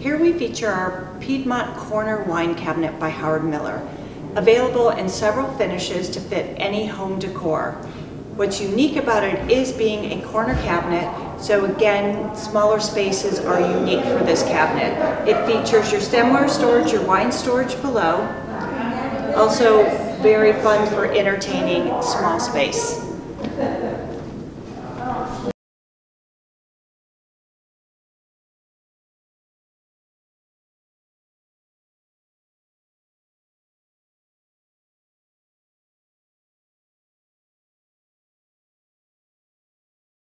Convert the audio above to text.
Here we feature our Piedmont corner wine cabinet by Howard Miller, available in several finishes to fit any home decor. What's unique about it is being a corner cabinet, so again, smaller spaces are unique for this cabinet. It features your stemware storage, your wine storage below. Also very fun for entertaining small space.